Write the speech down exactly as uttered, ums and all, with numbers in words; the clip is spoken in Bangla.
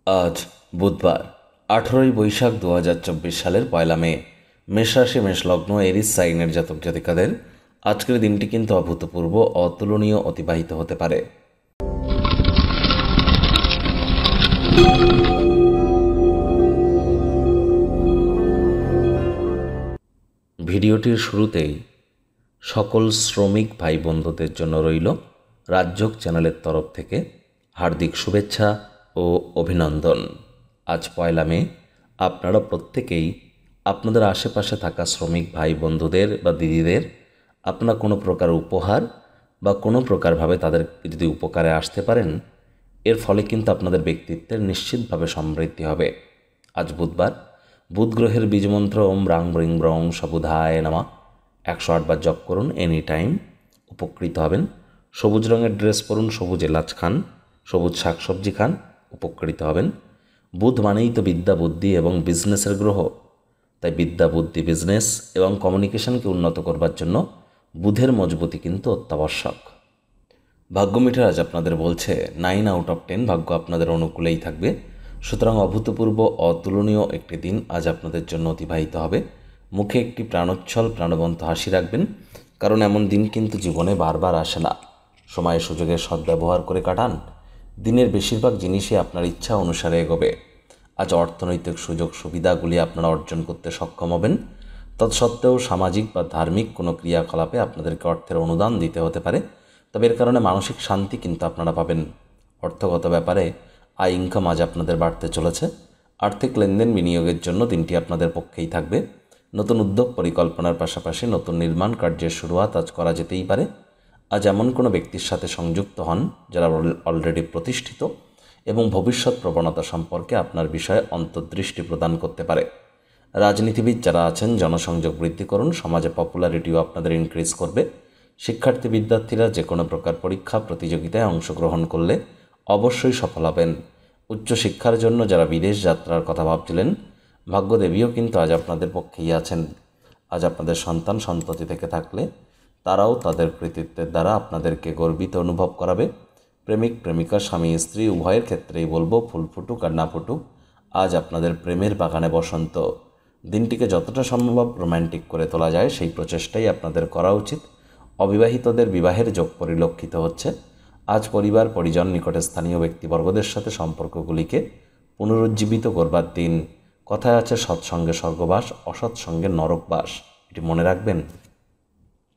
আজ বুধবার আঠেরোই বৈশাখ দু হাজার চব্বিশ সালের পয়লা মে। মেষরাশি মেষলগ্ন এরিস সাইনের জাতক জাতিকাদের আজকের দিনটি কিন্তু অভূতপূর্ব অতুলনীয় অতিবাহিত হতে পারে। ভিডিওটির শুরুতেই সকল শ্রমিক ভাই বন্ধুদের জন্য রইল রাজযোগ চ্যানেলের তরফ থেকে হার্দিক শুভেচ্ছা ও অভিনন্দন। আজ পয়লা মে। আপনারা প্রত্যেকেই আপনাদের আশেপাশে থাকা শ্রমিক ভাই বন্ধুদের বা দিদিদের আপনারা কোনো প্রকার উপহার বা কোনো প্রকারভাবে তাদের যদি উপকারে আসতে পারেন, এর ফলে কিন্তু আপনাদের ব্যক্তিত্বের নিশ্চিতভাবে সমৃদ্ধি হবে। আজ বুধবার, বুধ গ্রহের বীজমন্ত্র ওম রাং ব্রিং ব্রং সবুধায় নামা একশো আটবার জপ করুন। এনি টাইম উপকৃত হবেন। সবুজ রঙের ড্রেস পরুন, সবুজ এলাচ খান, সবুজ শাকসবজি খান, উপকৃত হবেন। বুধ মানেই তো বিদ্যা, বুদ্ধি এবং বিজনেসের গ্রহ। তাই বিদ্যা, বুদ্ধি, বিজনেস এবং কমিউনিকেশনকে উন্নত করবার জন্য বুধের মজবুতি কিন্তু অত্যাবশ্যক। ভাগ্য মিটার আজ আপনাদের বলছে নাইন আউট অফ টেন, ভাগ্য আপনাদের অনুকূলেই থাকবে। সুতরাং অভূতপূর্ব অতুলনীয় একটি দিন আজ আপনাদের জন্য অতিবাহিত হবে। মুখে একটি প্রাণোচ্ছল প্রাণবন্ত হাসি রাখবেন, কারণ এমন দিন কিন্তু জীবনে বারবার আসে না। সময় সুযোগের সদ্ব্যবহার করে কাটান। দিনের বেশিরভাগ জিনিসই আপনার ইচ্ছা অনুসারে এগোবে। আজ অর্থনৈতিক সুযোগ সুবিধাগুলি আপনারা অর্জন করতে সক্ষম হবেন। তৎসত্ত্বেও সামাজিক বা ধার্মিক কোনো ক্রিয়াকলাপে আপনাদেরকে অর্থের অনুদান দিতে হতে পারে, তবে এর কারণে মানসিক শান্তি কিন্তু আপনারা পাবেন। অর্থগত ব্যাপারে আয় ইনকাম আজ আপনাদের বাড়তে চলেছে। আর্থিক লেনদেন বিনিয়োগের জন্য দিনটি আপনাদের পক্ষেই থাকবে। নতুন উদ্যোগ পরিকল্পনার পাশাপাশি নতুন নির্মাণ কার্যের শুরুয়াত আজ করা যেতেই পারে। আজ এমন কোনো ব্যক্তির সাথে সংযুক্ত হন যারা অলরেডি প্রতিষ্ঠিত এবং ভবিষ্যৎ প্রবণতা সম্পর্কে আপনার বিষয়ে অন্তর্দৃষ্টি প্রদান করতে পারে। রাজনীতিবিদ যারা আছেন, জনসংযোগ বৃদ্ধি করুন। সমাজে পপুলারিটিও আপনাদের ইনক্রিজ করবে। শিক্ষার্থী বিদ্যার্থীরা যে কোনো প্রকার পরীক্ষা প্রতিযোগিতায় অংশগ্রহণ করলে অবশ্যই সফল হবেন। উচ্চশিক্ষার জন্য যারা বিদেশ যাত্রার কথা ভাবছিলেন, ভাগ্যদেবীও কিন্তু আজ আপনাদের পক্ষেই আছেন। আজ আপনাদের সন্তান সন্ততি থেকে থাকলে তারাও তাদের কৃতিত্বের দ্বারা আপনাদেরকে গর্বিত অনুভব করাবে। প্রেমিক প্রেমিকা, স্বামী স্ত্রী উভয়ের ক্ষেত্রেই বলবো, ফুল ফুটুক আর না ফুটুক, আজ আপনাদের প্রেমের বাগানে বসন্ত। দিনটিকে যতটা সম্ভব রোম্যান্টিক করে তোলা যায় সেই প্রচেষ্টাই আপনাদের করা উচিত। অবিবাহিতদের বিবাহের যোগ পরিলক্ষিত হচ্ছে। আজ পরিবার পরিজন, নিকটে স্থানীয় ব্যক্তিবর্গদের সাথে সম্পর্কগুলিকে পুনরুজ্জীবিত করবার দিন। কথায় আছে সৎসঙ্গে স্বর্গবাস, অসৎসঙ্গে নরকবাস। এটি মনে রাখবেন।